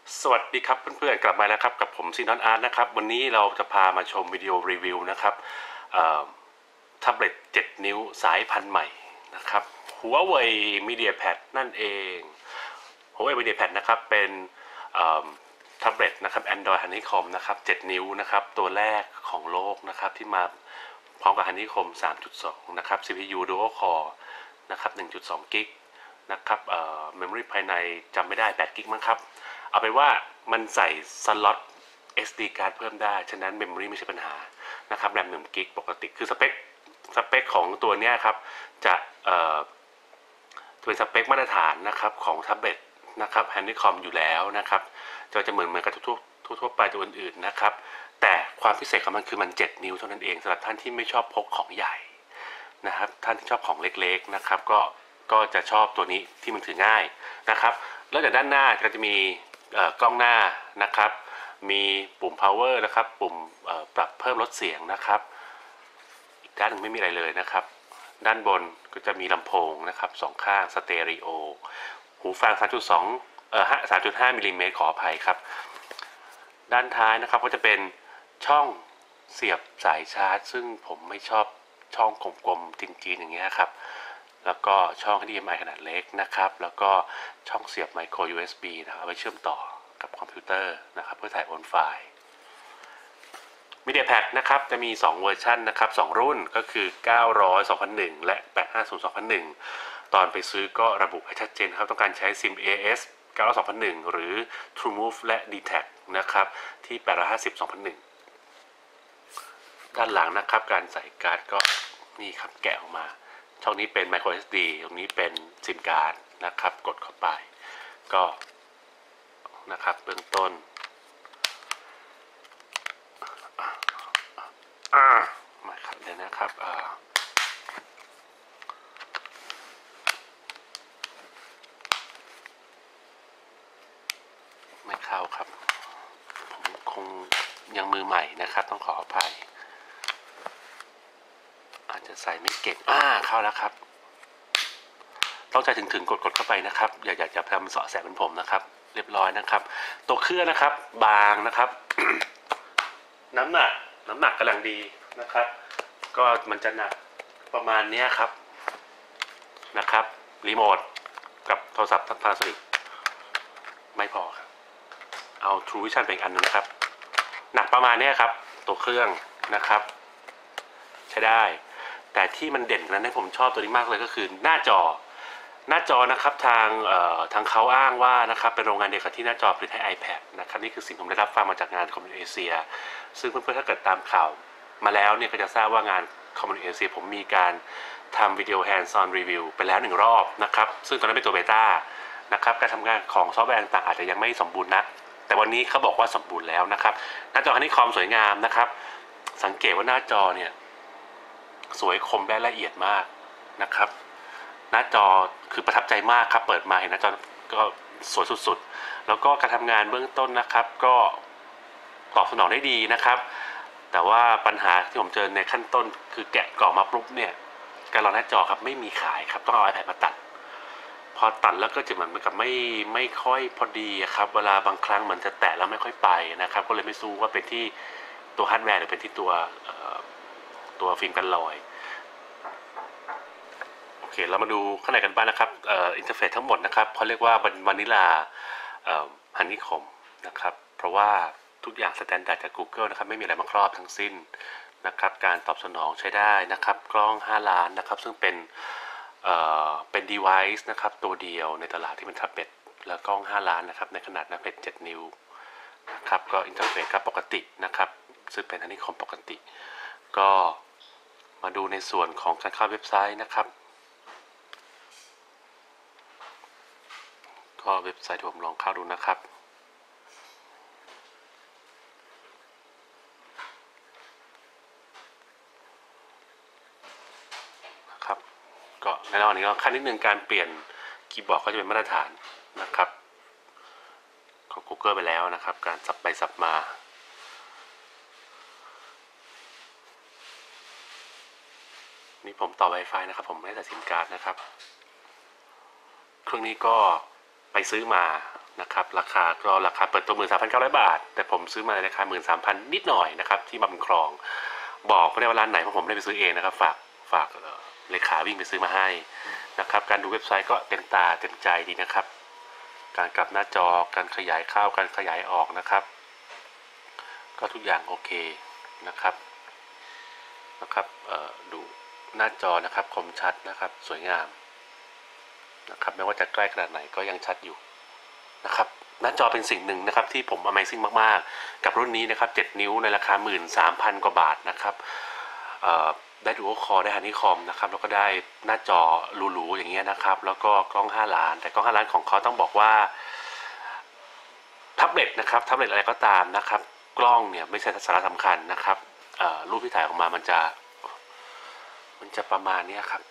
สวัสดีครับเพื่อนๆกลับมาแล้วครับกับผมซีนอนอาร์ตนะครับวันนี้เราจะพามาชมวิดีโอรีวิวนะครับแท็บเล็ต7 นิ้วสายพันธุ์ใหม่นะครับ Huawei MediaPad นั่นเอง Huawei MediaPad นะครับเป็นแท็บเล็ตนะครับ Android Honeycomb นะครับ7 นิ้วนะครับตัวแรกของโลกนะครับที่มาพร้อมกับ Honeycomb 3.2 นะครับ CPU Dual Core นะครับ1.2 กิกนะครับMemory ภายในจำไม่ได้8 กิกมั้งครับเอาเป็นว่ามันใส่สล็อต SD card เพิ่มได้ฉะนั้น Memory ไม่ใช่ปัญหานะครับแรม1 กิกปกติคือสเปคของตัวนี้ครับจะเป็นสเปคมาตรฐานนะครับของแท็บเล็ตนะครับ Honeycomb อยู่แล้วนะครับจะเหมือนกับทั่วไปตัวอื่นๆนะครับแต่ความพิเศษของมันคือมัน7 นิ้วเท่านั้นเองสำหรับท่านที่ไม่ชอบพกของใหญ่นะครับท่านที่ชอบของเล็กๆนะครับก็จะชอบตัวนี้ที่มันถือง่ายนะครับแล้วจากด้านหน้าก็จะมีกล้องหน้านะครับมีปุ่ม power นะครับปุ่มปรับเพิ่มลดเสียงนะครับอีกด้านหนึ่งไม่มีอะไรเลยนะครับด้านบนก็จะมีลำโพงนะครับ2 ข้างสเตอริโอหูฟัง 3.5 มิลลิเมตรขออภัยครับด้านท้ายนะครับก็จะเป็นช่องเสียบสายชาร์จซึ่งผมไม่ชอบช่องกลมๆจีนๆอย่างเงี้ยครับแล้วก็ช่อง HDMI ขนาดเล็กนะครับแล้วก็ช่องเสียบ micro USB นะครับไว้เชื่อมต่อกับคอมพิวเตอร์นะครับเพื่อถ่ายโอนไฟล์ MediaPad นะครับจะมี2เวอร์ชันนะครับ2รุ่นก็คือ900 2001และ850 2001ตอนไปซื้อก็ระบุให้ชัดเจนครับต้องการใช้ซิม AS 900 2001หรือ TrueMove และ DTAC นะครับที่850 2001ด้านหลังนะครับการใส่การ์ดก็นี่ครับแกะออกมาช่องนี้เป็น micro SD ตรงนี้เป็นซิมการ์ดนะครับกดเข้าไปก็นะครับเบื้องต้นมาครับเดี๋ยวนะครับไม่เข้าครับผมคงยังมือใหม่นะครับต้องขออภัยอาจจะใส่ไม่เก่งเข้าแล้วครับต้องใจถึงกดเข้าไปนะครับอย่าทำเสาะแสบเป็นผมนะครับเรียบร้อยนะครับตัวเครื่องนะครับบางนะครับ น้ำหนักกำลังดีนะครับก็มันจะหนักประมาณนี้ครับนะครับรีโมทกับโทรศัพท์ Panasonic ไม่พอครับเอา True Vision เป็นอีกอันนึงนะครับหนักประมาณนี้ครับตัวเครื่องนะครับใช้ได้แต่ที่มันเด่นนั้นให้ผมชอบตัวนี้มากเลยก็คือหน้าจอนะครับทางเขาอ้างว่านะครับเป็นโรงงานเดียวกับที่หน้าจอผลิตให้ iPad นะครับนี่คือสิ่งผมได้รับฟังมาจากงานคอมมิวนิเอเชียซึ่งเพื่อนๆถ้าเกิดตามข่าวมาแล้วเนี่ยก็จะทราบว่างานคอมมิวนิเอเชียผมมีการทำวิดีโอ hands on review ไปแล้ว1 รอบนะครับซึ่งตอนนั้นเป็นตัวเบต้านะครับการทำงานของซอฟต์แวร์ต่างๆอาจจะยังไม่สมบูรณ์นักแต่วันนี้เขาบอกว่าสมบูรณ์แล้วนะครับหน้าจอฮันนี่คอมสวยงามนะครับสังเกตว่าหน้าจอเนี่ยสวยคมและละเอียดมากนะครับหน้าจอคือประทับใจมากครับเปิดมาเห็นหน้าจอก็สวยสุดๆแล้วก็การทำงานเบื้องต้นนะครับก็ตอบสนองได้ดีนะครับแต่ว่าปัญหาที่ผมเจอในขั้นต้นคือแกะกล่องมาปุ๊บเนี่ยการรองหน้าจอครับไม่มีขายครับต้องเอา iPad มาตัดพอตัดแล้วก็จะเหมือนกับไม่ค่อยพอดีครับเวลาบางครั้งเหมือนจะแตะแล้วไม่ค่อยไปนะครับก็เลยไม่สู้ว่าเป็นที่ตัวฮาร์ดแวร์หรือเป็นที่ตัวฟิล์มกันรอยโอเคเรามาดูข้างในกันบ้างนะครับอินเทอร์เฟซทั้งหมดนะครับเขาเรียกว่าวานิลาฮันนี่คอมนะครับเพราะว่าทุกอย่างสแตนดาร์ดจาก Google นะครับไม่มีอะไรมาครอบทั้งสิ้นนะครับการตอบสนองใช้ได้นะครับกล้อง5 ล้านนะครับซึ่งเป็น device นะครับตัวเดียวในตลาดที่เป็นแท็บเล็ตแล้วกล้อง5 ล้านนะครับในขนาดแท็บเล็ต7 นิ้วนะครับก็อินเทอร์เฟซครับปกตินะครับซึ่งเป็นฮันนี่คอมปกติก็มาดูในส่วนของการเข้าเว็บไซต์นะครับก็เว็บไซต์ที่ผมลองเข้าดูนะครับก็แน่นอนนี้ก็ขั้นนิดนึงการเปลี่ยนคีย์บอร์ดก็จะเป็นมาตรฐานนะครับของ Google ไปแล้วนะครับการสับไปสับมานี่ผมต่อ Wi-Fi นะครับผมไม่ได้ใส่ซิมการ์ดนะครับเครื่องนี้ก็ไปซื้อมานะครับราคาก็ราคาเปิดตัว 13,900 บาทแต่ผมซื้อมาในราคา 13,000 นิดหน่อยนะครับที่บางคลองบอกไม่ได้ว่าร้านไหนเพราะผมไม่ได้ไปซื้อเองนะครับฝากเลขาวิ่งไปซื้อมาให้นะครับการดูเว็บไซต์ก็เต็มตาเต็มใจดีนะครับการกลับหน้าจอการขยายเข้าการขยายออกนะครับก็ทุกอย่างโอเคนะครับดูหน้าจอนะครับคมชัดนะครับสวยงามนะครับไม่ว่าจะใกล้ขนาดไหนก็ยังชัดอยู่นะครับหน้าจอเป็นสิ่งหนึ่งนะครับที่ผม Amazing มากๆกับรุ่นนี้นะครับ7นิ้วในราคา 13,000 กว่าบาทนะครับได้ดูคอได้ฮันนี่คอมนะครับแล้วก็ได้หน้าจอหรูๆอย่างเงี้ยนะครับแล้วก็กล้อง5ล้านแต่กล้อง5ล้านของเขาต้องบอกว่าแท็บเล็ตนะครับแท็บเล็ตอะไรก็ตามนะครับกล้องเนี่ยไม่ใช่สาระสำคัญนะครับรูปที่ถ่ายออกมามันจะประมาณนี้ครับ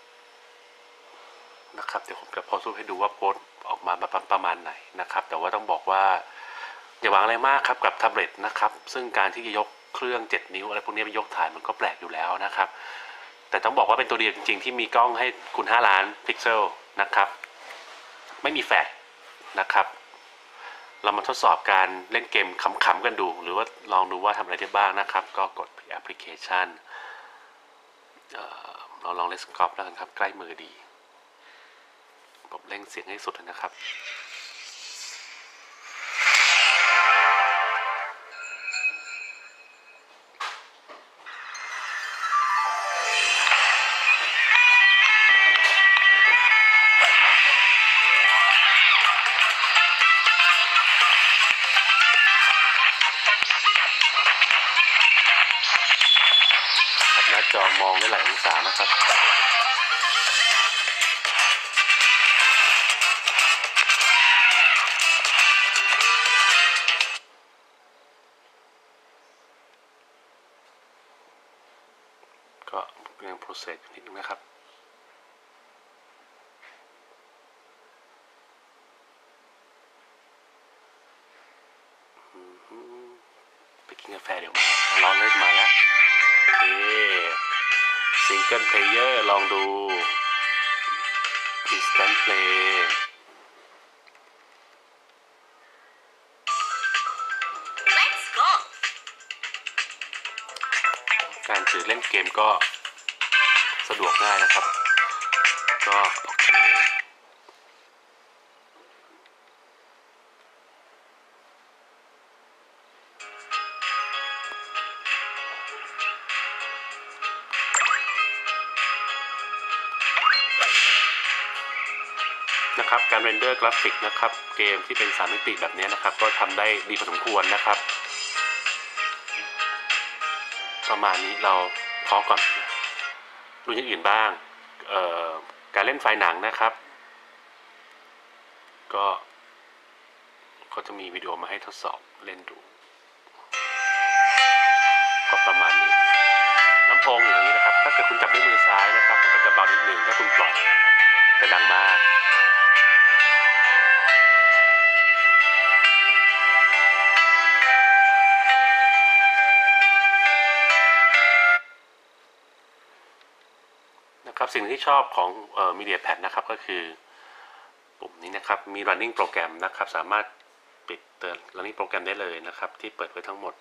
เดี๋ยวผมจะพอซูมให้ดูว่าโพสออกมาประมาณไหนนะครับแต่ว่าต้องบอกว่าอย่าหวังอะไรมากครับกับแท็บเล็ตนะครับซึ่งการที่จะยกเครื่อง7นิ้วอะไรพวกนี้ไปยกถ่ายมันก็แปลกอยู่แล้วนะครับแต่ต้องบอกว่าเป็นตัวเดียวจริงๆที่มีกล้องให้คุณ5ล้านพิกเซลนะครับไม่มีแฟลชนะครับเรามาทดสอบการเล่นเกมขำๆกันดูหรือว่าลองดูว่าทำอะไรได้บ้างนะครับก็กดแอปพลิเคชันเราลองเลสกอปแล้วกันครับใกล้มือดีผมเร่งเสียงให้สุดนะครับหน้าจอมองได้หลายองศานะครับก็ยังโปรเซสนิดนึงนะครับไปกินกาแฟเดี๋ยวมาร้อนเล่นมาแล้วซิงเกิลเพลเยอร์ลองดู Instant Play การถือเล่นเกมก็สะดวกง่ายนะครับก็โอเคนะครับการเรนเดอร์กราฟิกนะครับเกมที่เป็น3มิติแบบนี้นะครับก็ทำได้ดีพอสมควรนะครับประมาณนี้เราพอก่อนดูอย่างอื่นบ้างการเล่นไฟล์หนังนะครับก็เขาจะมีวิดีโอมาให้ทดสอบเล่นดูก็ประมาณนี้ลำโพงอย่างนี้นะครับถ้าเกิดคุณจับด้วยมือซ้ายนะครับมันก็จะเบานิดหนึ่งถ้าคุณปล่อยจะดังมากนะครับสิ่งที่ชอบของMediaPad นะครับก็คือปุ่มนี้นะครับมี running โปรแกรมนะครับสามารถปิดเตือน running โปรแกรมได้เลยนะครับที่เปิดไว้ทั้งหมด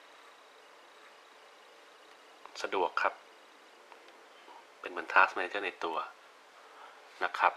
สะดวกครับเป็นเหมือน Task Manager ในตัวนะครับ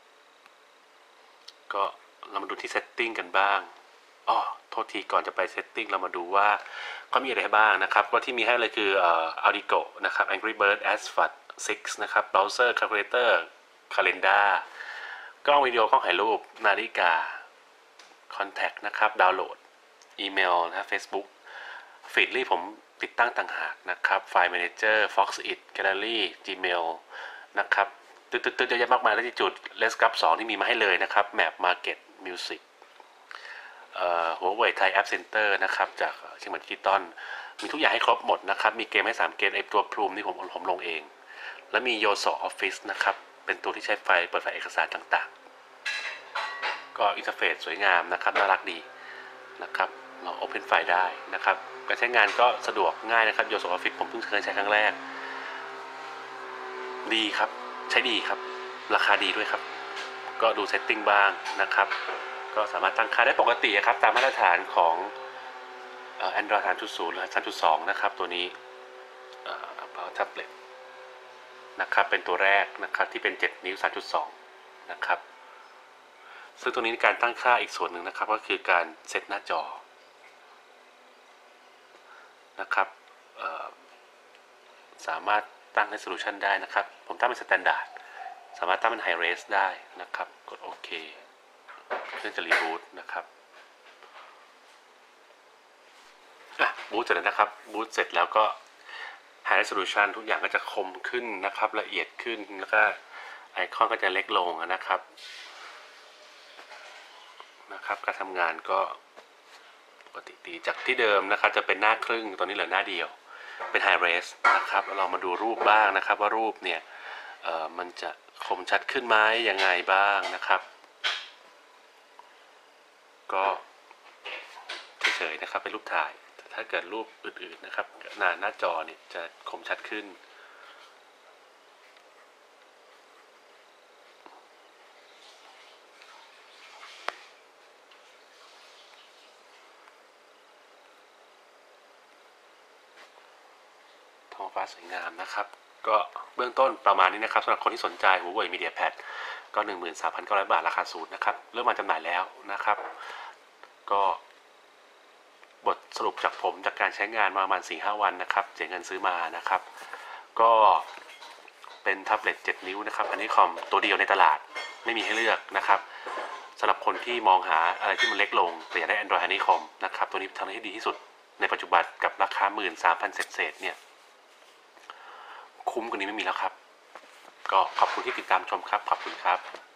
ก็เรามาดูที่ Setting กันบ้างโทษทีก่อนจะไป Setting เรามาดูว่าเขามีอะไรบ้างนะครับก็ที่มีให้เลยคือAudigo นะครับ Angry Bird Asphalt 6 นะครับ Browser Calculator Calendar กล้องวิดีโอกล้องถ่ายรูปนาฬิกา Contact นะครับดาวน์โหลดอีเมลนะครับ Facebook Feedly ผมติดตั้งต่างหากนะครับ File Manager Foxit Gallery Gmail นะครับตึ๊ดๆเยอะแยะมากมายแล้วที่จุด Let's 2ที่มีมาให้เลยนะครับ Map Market Music Huawei Thai App Center นะครับจากเชียงใหม่ดิจิตอลมีทุกอย่างให้ครบหมดนะครับมีเกมให้3เกมไอตัวพรูมที่ผมลงเองและมี Yoso Office นะครับเป็นตัวที่ใช้ไฟล์เปิดไฟล์เอกสารต่างๆก็อินเทอร์เฟซสวยงามนะครับน่ารักดีนะครับเรา Open ไฟล์ได้นะครับการใช้งานก็สะดวกง่ายนะครับ Yoso Office ผมเพิ่งเคยใช้ครั้งแรกดีครับใช้ดีครับราคาดีด้วยครับก็ดูเซตติ้งบ้างนะครับก็สามารถตั้งค่าได้ปกติครับตามมาตรฐานของ Android 3.0 หรือ 3.2 นะครับตัวนี้About Tablet นะครับเป็นตัวแรกนะครับที่เป็น 7 นิ้ว 3.2 นะครับซึ่งตัวนี้การตั้งค่าอีกส่วนหนึ่งนะครับก็คือการเซตหน้าจอนะครับสามารถตั้ง resolution ได้นะครับผมตั้งเป็น standard สามารถตั้งเป็น high res ได้นะครับกดโอเคเครื่องจะรีบูตนะครับบูตเสร็จแล้วนะครับบูตเสร็จแล้วก็ high resolution ทุกอย่างก็จะคมขึ้นนะครับละเอียดขึ้นแล้วก็ไอคอนก็จะเล็กลงนะครับการทำงานก็ปกติดีจากที่เดิมนะครับจะเป็นหน้าครึ่งตอนนี้เหลือหน้าเดียวเป็น high res นะครับเรามาดูรูปบ้างนะครับว่ารูปเนี่ยมันจะคมชัดขึ้นไหมยังไงบ้างนะครับก็เฉยๆนะครับเป็นรูปถ่ายถ้าเกิดรูปอื่นๆนะครับหน้าจอเนี่ยจะคมชัดขึ้นท้องฟ้าสวยงามนะครับก็เบื้องต้นประมาณนี้นะครับสำหรับคนที่สนใจ Huawei MediaPad ก็ 13,900 บาทราคาศูนย์นะครับเริ่มมาจำหน่ายแล้วนะครับก็บทสรุปจากผมจากการใช้งานมาประมาณ 4-5 วันนะครับเสียเงินซื้อมานะครับก็เป็นแท็บเล็ต 7 นิ้วนะครับอันนี้คอมตัวเดียวในตลาดไม่มีให้เลือกนะครับสำหรับคนที่มองหาอะไรที่มันเล็กลงแต่อยากได้ Android Honeycomb นะครับตัวนี้ทำให้ดีที่สุดในปัจจุบันกับราคา 13,000 เศษเนี่ยคุ้มกว่านี้ไม่มีแล้วครับก็ขอบคุณที่ติดตามชมครับขอบคุณครับ